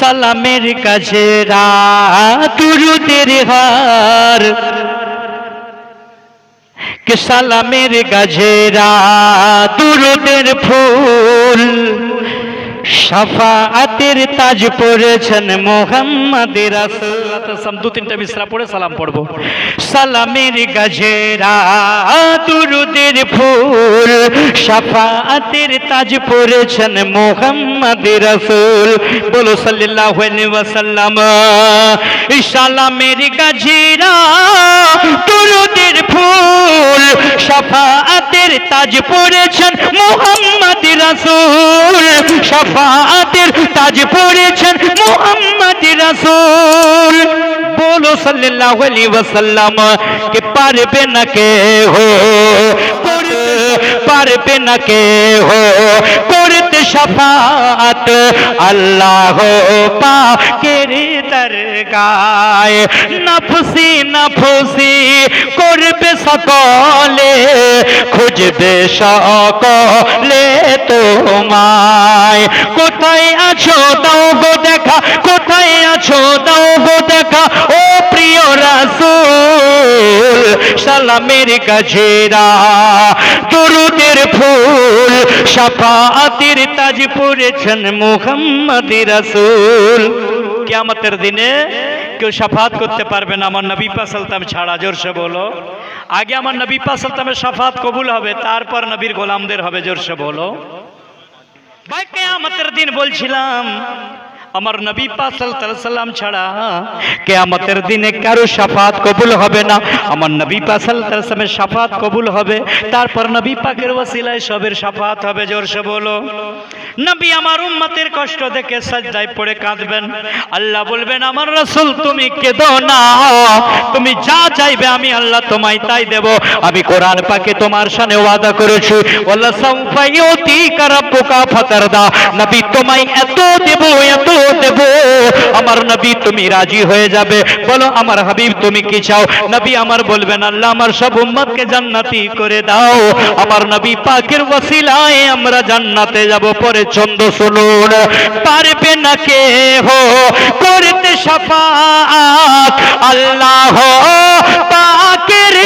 সালামের গাজরা দুরুদের হার কে সালামের গাজরা দুরুদের ফুল শাফাআতের তাজ পড়েছেন মুহাম্মদ রাসূল। দু তিনটা মিসরা পড়ে সালাম পড়বো। সালামের গাজরা দুরুদের ফুল শাফাআতের তাজ পড়েছেন মুহাম্মদ রাসূল। বলো সাল্লাল্লাহু আলাইহি ওয়াসাল্লাম। সালামের গাজরা দুরুদের ফুল শাফাআতের তাজ পড়েছেন মুহাম্মদ রাসূল। শাফাআতের তাজ পড়েছেন মুহাম্মদ রাসূল। बोलो सल्लल्लाहु अलैहि वसल्लम के पारबे न के हो पारबे न के हो करते शफाअत अल्लाह पाकेर दरगाह नफसी नफसी करबे सकले খুঁজবে সকলে তোমায় কোথায় আছো দাও গো দেখা কোথায় আছো দাও গো দেখা ও প্রিয় রাসূল সালামের গাজরা দুরুদের ফুল শাফাআতের তাজ পড়েছেন মুহাম্মদ রাসূল। কিয়ামতের দিনে কেউ শাফাত করতে পারবে না আমার নবী পাক সাল্লাল্লাহু আলাইহি ওয়াসাল্লাম ছাড়া। জোরসে বলো। আগে আমার নবী পাক সাল্লাল্লাহু আলাইহি ওয়াসাল্লামের শাফাত কবুল হবে, তারপর নবীর গোলামদের হবে। জোরসে বলো ভাই। কিয়ামতের দিন বলছিলাম আমার নবী পাক সাল্লাল্লাহু আলাইহি ওয়াসাল্লাম ছাড়া কিয়ামতের দিনে কারো শাফাত কবুল হবে না। আমার নবী পাক সাল্লাল্লাহু আলাইহি ওয়াসাল্লামের শাফাত কবুল হবে, তারপর নবী পাকের ওসিলায় সবের শাফাত হবে। জোরসে বলো। নবী আমার উম্মতের কষ্ট দেখে সাজদায় পড়ে কাঁদবেন। আল্লাহ বলবেন আমার রাসূল তুমি কেঁদো না, তুমি যা চাইবে আমি আল্লাহ তোমায় তাই দেব। আমি কোরআন পাকে তোমার শানে ওয়াদা করেছি ওয়ালা সাউফা ইউতিকা রাব্বুকা ফাতারদা। নবী তোমায় এত দেব এত দেব আমার নবী তুমি রাজি হয়ে যাবে। বলো আমার হাবিব তুমি কি চাও? নবী আমার বলবেন আল্লাহ আমার সব উম্মতকে জান্নাতি করে দাও। আমার নবী পাকের ওসিলায় আমরা জান্নাতে যাব। পরে ছন্দ শুনুন। পারবে না কে হো করতে শাফাআত আল্লাহ পাকের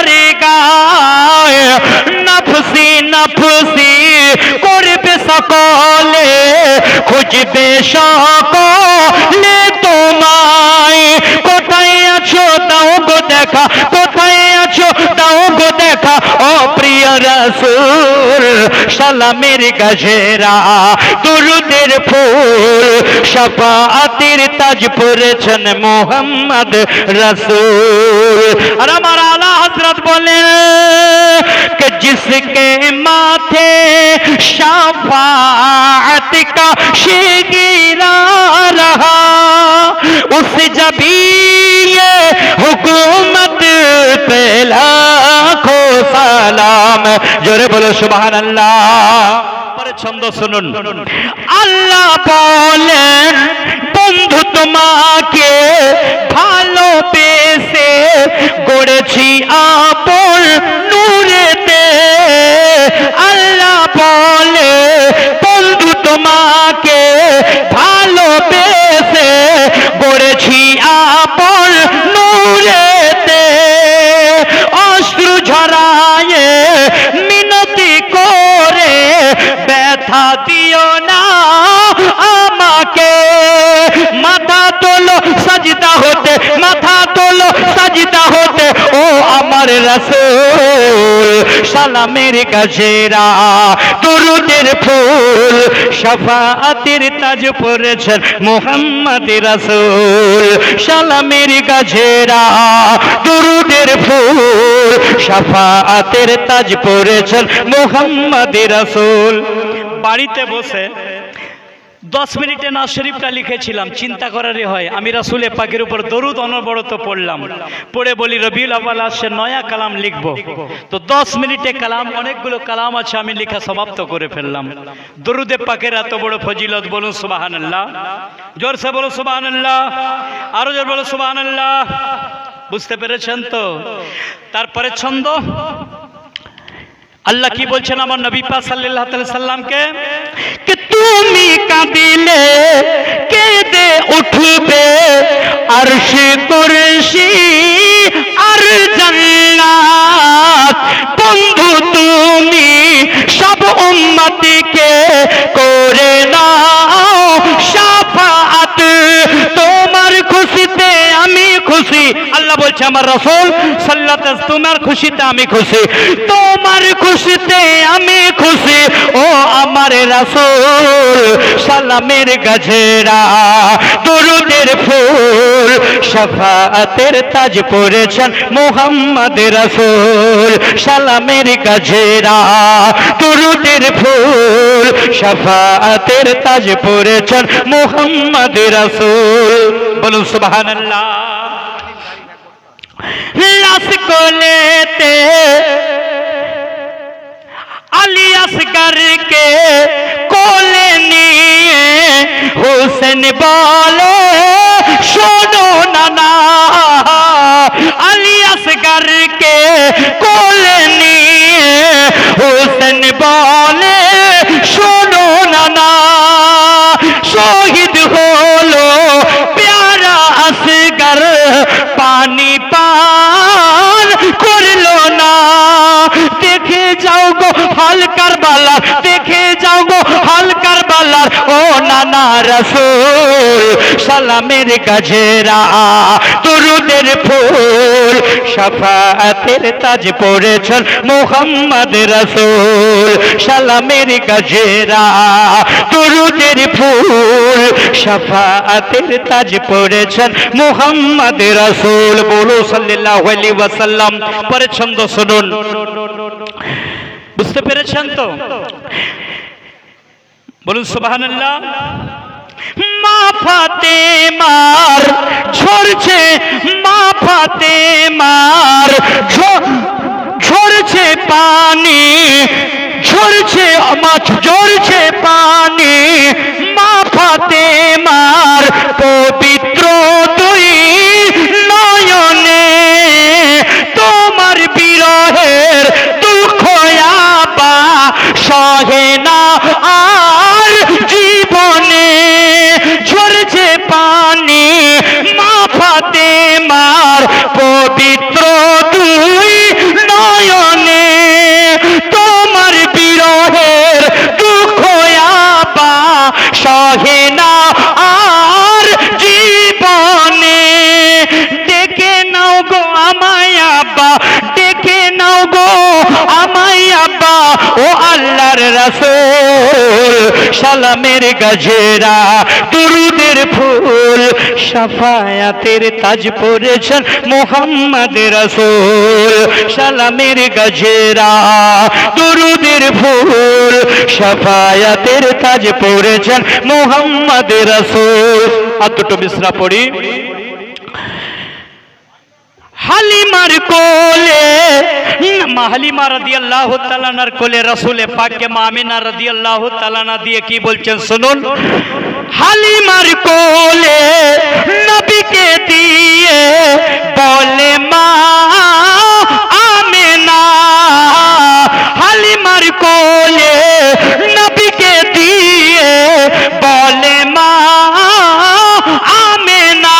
দরগাহ নফসি নফসি করবে সকলে খুঁজবে সকলে তোমায় কোথায় আছো দাও গো দেখা কোথায় আছো দাও গো দেখা ও প্রিয় রাসূল সালামের গাজরা দুরুদের ফুল শাফাআতের তাজ পড়েছেন মুহাম্মদ রাসূল। আর আমার আলা হযরত বলেন कि जिसके माथे शफाअत का शिगिरा रहा उस जबी ये हुकूमत पे लाखों सलाम। जोरे बोलो सुभान अल्लाह। পরে ছন্দ শুনুন। আল্লাহ বলেন বন্ধু তোমাকে ভালোবেসে গড়েছি আপন নূরেতে। আল্লাহ বলে বন্ধু তোমাকে ভালোবেসে গড়েছি আপন নূরেতে। অশ্রু ঝরায়ে মিনতি করে ব্যথা দিও না আমাকে। মাথা তোলো সাজদা হতে মাথা তোলো সাজদা হতে ও আমার রাসূল সালামের গাজরা দুরুদের ফুল শাফাআতের তাজ পড়েছেন মুহাম্মদ রাসূল সালামের গাজরা দুরুদের ফুল শাফাআতের তাজ পড়েছেন মুহাম্মদ রাসূল। বাড়িতে বসে 10 মিনিটে নাজ শরীফটা লিখেছিলাম। চিন্তা করারই হয় আমি রাসূলে পাকের উপর দরুদ অনবরত পড়লাম। পড়ে বলি রবিউল আউয়াল আসছে নয়া কালাম লিখব। তো 10 মিনিটে কালাম অনেকগুলো কালাম আছে আমি লেখা সমাপ্ত করে ফেললাম। দরুদে পাকের এত বড় ফজিলত বলুন সুবহানাল্লাহ। জোরসে বলো সুবহানাল্লাহ। আরো জোর বলো সুবহানাল্লাহ। বুঝতে পেরেছেন তো? তারপরে ছন্দ। আল্লাহ কি বলছেন আমার নবী পাক সাল্লাল্লাহু আলাইহি সাল্লামকে कि তুমি কাঁদিলে কেঁদে বলছে আমার রাসূল সাল্লাল্লাহু আলাইহি ওয়াসাল্লাম, তোমার খুশিতে আমি খুশি, তোমার খুশিতে আমি খুশি ও আমার রাসূল। সালামের গজরা দরুদের ফুল শাফাআতের তাজ পরেছেন মুহাম্মদ রাসূল। সালামের গজরা দরুদের ফুল শাফাআতের তাজ পরেছেন মুহাম্মদ রাসূল। বলুন সুবহানাল্লাহ। লাশ কোলেতে আলী আসগরকে কোলে নিয়ে হোসেন বলে শোনো নানা, আলী আসগরকে কোলে নিয়ে হোসেন বলে শোনো নানা, শহীদ হলো প্যারা আসগর পানি পান করলো না। দেখে যাও গো হাল কারবালা, দেখে যাও গো হাল কারবালা ও নানা রাসূল। সালামের গজরা দরুদের ফুল শাফাআতের তাজ পরেছেন মুহাম্মদ রাসূল। সালামের গজরা দরুদের ফুল শাফাআতের তাজ পরেছেন মুহাম্মদ রাসূল। বলো সাল্লাল্লাহু আলাইহি ওয়াসাল্লাম। পরের ছন্দ শুনুন, বুঝতে পেরেছেন তো? বলুন সুবহানাল্লাহ। মা ফাতেমার ঝরছে, মা ফাতেমার ঝরছে পানি, ঝরছে মাছ ঝরছে পানি, মা ফাতেমার পবিত্র দুই নয়নে তোমার বিরহের দুঃখ আবা সহে না আর জীবনে। ঝরছে পানি মা ফাতেমার পবিত্র দুই নয়নে তোমার বিরহের দুঃখ আবা সহে না আর জীবনে। ডেকে নাও গো আমায় আব্বা, ডেকে নাও গো আমায় আব্বা ও আল্লাহর রাসূল। সালামের গজরা দুরুদের ফুল শাফায়াতের তাজ পরেছেন মুহাম্মদ রাসূল। সালামের গজরা দুরুদের ফুল শাফায়াতের তাজ পরেছেন মুহাম্মদ রাসূল। আর দুটো বিসরা পড়ি। হালিমার কোলে, মা হালিমা রাদিয়াল্লাহু তাআলা আনহার কোলে রাসূলে পাককে মা আমিনা রাদিয়াল্লাহু তাআলা আনহা দিয়ে কি বলছেন শুনুন। হালিমার কোলে নবীকে দিয়ে বলে মা আমিনা, হালিমার কোলে নবীকে দিয়ে বলে মা আমিনা,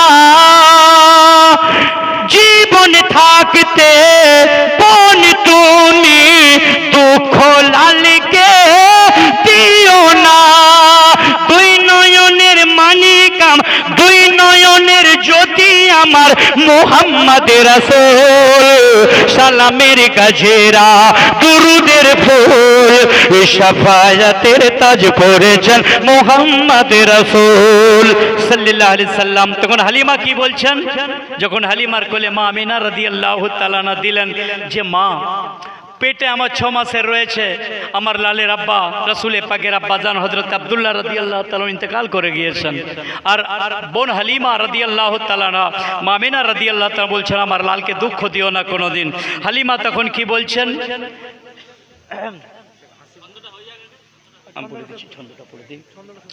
জীবন থাকতে বোন তুমি দুঃখ লালকে দিও না। দুই নয়নের মানিকাম, দুই নয়নের জ্যোতি আমার মুহাম্মদ রাসূল। সালামের গজরা দুরুদের ফুল শাফায়াতের তাজ পরেছেন মুহাম্মদ রাসূল সাল্লাল্লাহু আলাইহি সাল্লাম। তখন হালিমা কি বলছেন? যখন হালিমার কোলে মা আমিনা রাদিয়াল্লাহু তাআলা আনহা দিলেন যে মা পেটে আমার 6 মাসের রয়েছে, আমার লালের আব্বা রাসূলে পাকের আব্বা জান হযরত আব্দুল্লাহ রাদিয়াল্লাহু তাআলা ইন্তেকাল করে গিয়েছেন। আর বোন হালিমা রাদিয়াল্লাহু তাআলা না মা আমিনা রাদিয়াল্লাহু তাআলা বলছেন আমার লালকে দুঃখ দিও না কোনোদিন। হালিমা তখন কি বলছেন? আমি বলে দিচ্ছি, ছন্দটা পড়ে দিই।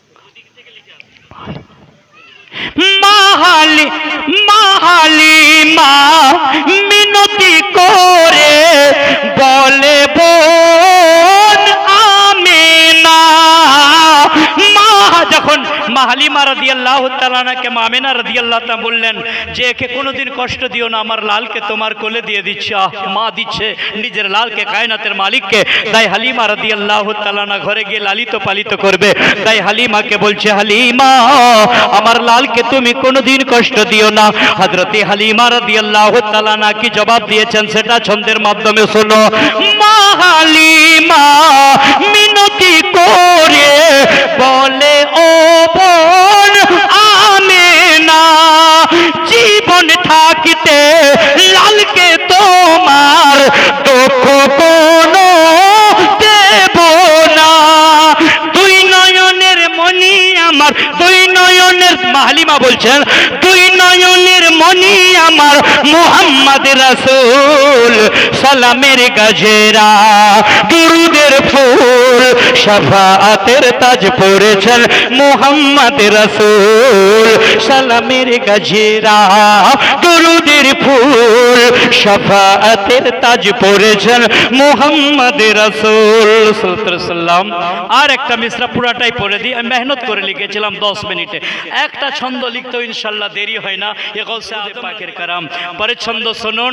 হালিমা মিনতি করে বলে বোন আমিনা। মা যখন মা হালিমা রাদিয়াল্লাহু তাআলা আনহাকে মা আমিনা রাদিয়াল্লাহু তাআলা বললেন যে একে কোনোদিন কষ্ট দিও না, আমার লালকে তোমার কোলে দিয়ে দিচ্ছে। মা দিচ্ছে নিজের লালকে, কায়নাতের মালিককে। তাই হালিমা রাদিয়াল্লাহু তাআলা আনহা ঘরে গিয়ে লালিত পালিত করবে। তাই হালিমাকে বলছে, হালিমা আমার লালকে তুমি কোনোদিন কষ্ট দিও না। হযরতে হালিমা রাদিয়াল্লাহু তাআলা আনহা কি জবাব দিয়েছেন সেটা ছন্দের মাধ্যমে শোনো। মা হালিমা মিনতি করে বলে, ও বোন আমেনা, জীবন থাকতে লালকে তোমার দুঃখ কোনো দেব না। দুই নয়নের মনি আমার, দুই নয়নের, মা হালিমা বলছেন দুই নয়নের মনি আমার মুহাম্মদ রাসূল, সালামের গাজেরা দুরুদের ফুল, শাফাআতের তাজ পড়েছেন মুহাম্মদ রাসূল, সালামের গাজেরা দুরুদের ফুল, শাফাআতের তাজ পড়েছেন মুহাম্মদ রাসূল সাল্লাল্লাহু আলাইহি ওয়াসাল্লাম। আর একটা মিসরা পুরাটাই পড়ে দিই, আমি মেহনত করে লিখেছিলাম 10 মিনিটে। একটা ছন্দ লিখতেও ইনশাআল্লাহ দেরি হয় না। এ গৌসে আযম পাকের কারাম। পরে ছন্দ শুনুন।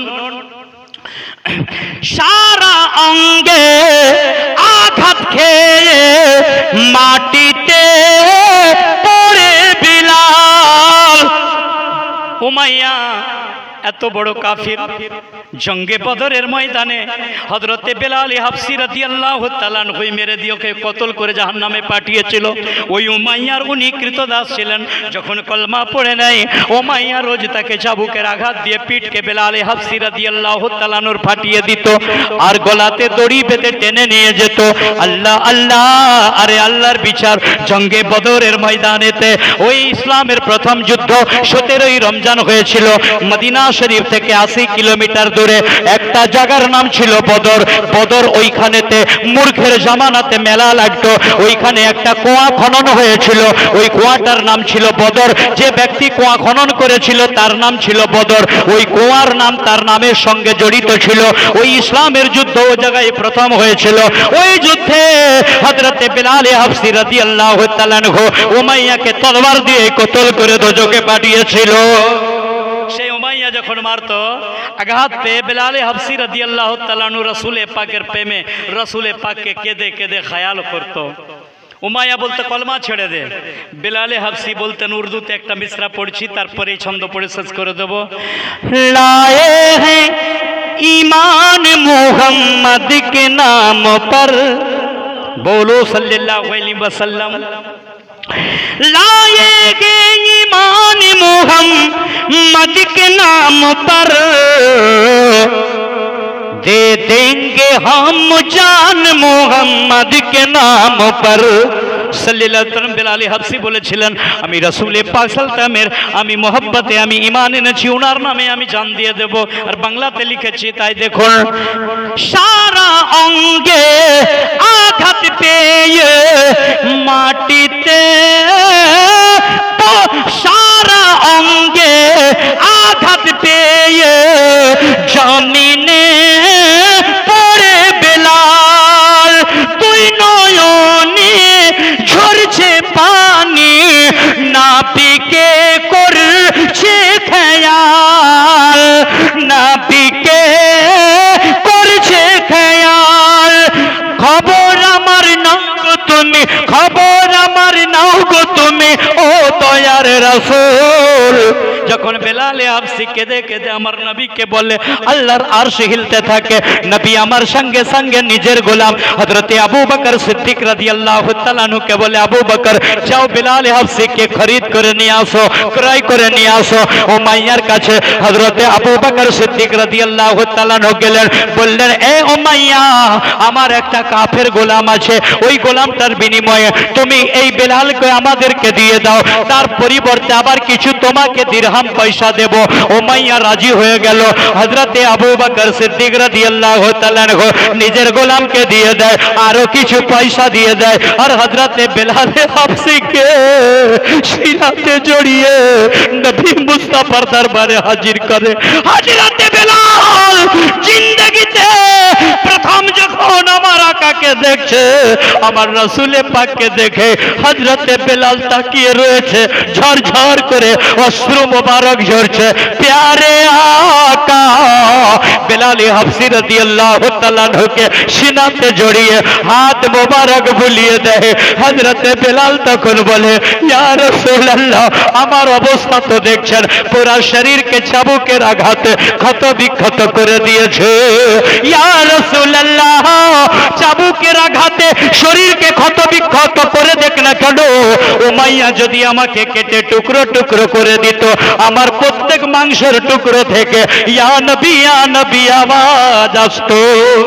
সারা অঙ্গে আঘাত খেয়ে মাটিতে পড়ে বিলাল। উমাইয়া এত বড় কাফির, জঙ্গে বদরের ময়দানে হযরতে বেলাল হাবশী রাদিয়াল্লাহু তাআলা আনহু মেরে দিয়ে ওকে কতল করে জাহান্নামে পাঠিয়েছিল। ওই উমাইয়ার উনি কৃতদাস ছিলেন। যখন কলমা পড়ে নেয়, উমাইয়া রোজ তাকে চাবুকের আঘাত দিয়ে পিঠকে বেলাল হাবশী রাদিয়াল্লাহু তাআলা আনহুর ফাটিয়ে দিত, আর গলাতে দড়ি বেঁধে টেনে নিয়ে যেত। আল্লাহ আল্লাহ, আরে আল্লাহর বিচার। জঙ্গে বদরের ময়দানেতে ওই ইসলামের প্রথম যুদ্ধ 17ই রমজান হয়েছিল। মদিনা শরীফ থেকে 80 কিলোমিটার দূরে একটা জায়গার নাম ছিল বদর। বদর ওইখানেতে মূর্খের জামানাতে মেলা লাগতো। ওইখানে একটা কুয়া খনন হয়েছিল, ওই কুয়াটার নাম ছিল বদর। যে ব্যক্তি কুয়া খনন করেছিল তার নাম ছিল বদর। ওই কুয়ার নাম তার নামের সঙ্গে জড়িত ছিল। ওই ইসলামের যুদ্ধ ওই জায়গায় প্রথম হয়েছিল। ওই যুদ্ধে হযরতে বেলাল হাবশী রাদিয়াল্লাহু তাআলা আনহু উমাইয়াকে তরবার দিয়ে কতল করে দোজখে পাঠিয়েছিল। সেই উমাইয়া যখন মারত, আঘাত পেয়ে বেলাল হাবশী রাদিয়াল্লাহু তাআলা আনহু রাসূলে পাকের প্রেমে রাসূলে পাককে কেঁদে কেঁদে খেয়াল করত। উমাইয়া বলতে কলমা ছেড়ে দে। বেলাল হাবশী বলতেন উর্দুতে একটা মিসরা পড়ছি, তারপরে এই ছন্দ পড়ে শেষ করে দেব। লায়ে হ্যাঁ ईमान मोहम्मद के नाम पर, बोलो सल्लल्लाहु अलैहि वसल्लम। लाएंगे ईमान मोहम्मद के नाम पर, दे देंगे हम जान मोहम्मद के नाम पर। সাল্লাল্লাহু আলাইহি ওয়াসাল্লাম বেলাল হাবশী বলেছিলেন, আমি রাসূল পাক সাল্লামের আমি মহব্বতে আমি ঈমান এনেছি, ওনার নামে আমি জান দিয়ে দেব। আর বাংলাতে লিখেছি, তাই দেখুন। সারা অঙ্গে আঘাত পেয়ে মাটিতে, সারা অঙ্গে আঘাত পেয়ে জমিনে পড়ে বেলাল, দুই নয়নে ঝরছে পানি, নাবিকে করছে খেয়াল, নাবিকে করছে খেয়াল। খবর আমার নাও গো তুমি, খবর আমার নাও গো তুমি, ও দয়ার রাসূল। যখন বেলাল হাবশী কেঁদে কেঁদে আমার নবীকে বলে, আল্লাহর আরশ হিলতে থাকে। নবী আমার সঙ্গে সঙ্গে নিজের গোলাম হযরতে আবু বকর সিদ্দিক রাদিয়াল্লাহু তাআলা আনহুকে বলে, আবু বকর যাও বেলাল হাবশীকে খরিদ করে নিয়ে আসো, ক্রয় করে নিয়ে আসো। উমাইয়ার কাছে হযরতে আবু বকর সিদ্দিক রাদিয়াল্লাহু তাআলা আনহু গেলেন, বললেন, এ উমাইয়া, আমার একটা কাফের গোলাম আছে, ওই গোলামটার বিনিময়ে তুমি এই বেলালকে আমাদেরকে দিয়ে দাও, তার পরিবর্তে আবার কিছু তোমাকে দিরহাম পয়সা দেব। উমাইয়া রাজি হয়ে গেল। হযরতে আবু বকর সিদ্দিক রাদিয়াল্লাহু তাআলা আনহু নিজের গোলামকে দিয়ে দেয়, আরো কিছু পয়সা দিয়ে দেয়, আর হযরতে বেলাল হাবশীকে সিরাতে জড়িয়ে নবী মুস্তাফার দরবারে হাজির করে। হযরতে বেলাল জিন্দেগিতে প্রথম যখন আমার আকা কাকে দেখছে? আমার রাসূলে পাককে দেখে হযরতে বেলাল তাকিয়ে রয়েছে, ঝরঝর করে অশ্রু মোবারক ঝরছে। প্যারে আকা বেলাল হাবশী রাদিয়াল্লাহু তাআলা কে সিনাতে জড়িয়ে হাত মোবারক বুলিয়ে দেয়। হযরতে বেলাল তখন বলে, ইয়া রাসূলুল্লাহ, আমার অবস্থা তো দেখছেন, পুরা শরীরকে চাবুকের আঘাতে ক্ষত বিক্ষত করে দিয়েছে। ইয়া রাসূলুল্লাহ, চাবুকের আঘাতে শরীরকে ক্ষত বিক্ষত করে দেখ না কেন, উমাইয়া যদি আমাকে কেটে টুকরো টুকরো করে দিত, আমার প্রত্যেক মাংসের টুকরো থেকে ইয়া নবী আওয়াজ আসতো।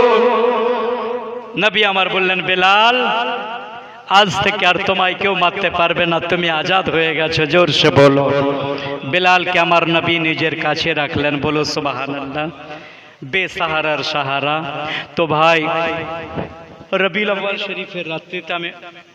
নবী আমার বললেন, বেলাল, আজ থেকে আর তোমায় কেউ মারতে পারবে না, তুমি আজাদ হয়ে গেছো। জোরসে বলো। বেলালকে আমার নবী নিজের কাছে রাখলেন। বলো সুবহানাল্লাহ। বেসাহারার সাহারা। তো ভাই, রবিউল আউয়াল শরীফের রাত্রিতে আমি